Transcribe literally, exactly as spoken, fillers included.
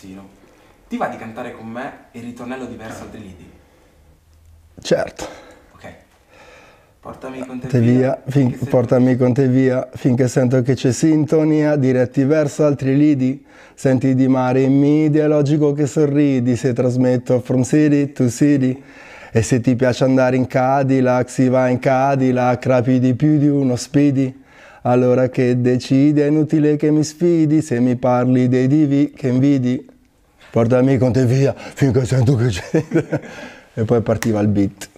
ragazzino. Ti va di cantare con me il ritornello di Verso altri lidi? Certo. Ok. Portami con te, Te via, via, fin- finché portami sento- con te via, finché sento che c'è sintonia, diretti verso altri lidi. Senti di mare in media, è logico che sorridi se trasmetto from city to city. E se ti piace andare in Cadillac, si va in Cadillac, rapidi più di uno speedy. Allora che decidi, è inutile che mi sfidi, se mi parli dei divi che invidi. Portami con te via, finché sento che c'è. E poi partiva il beat.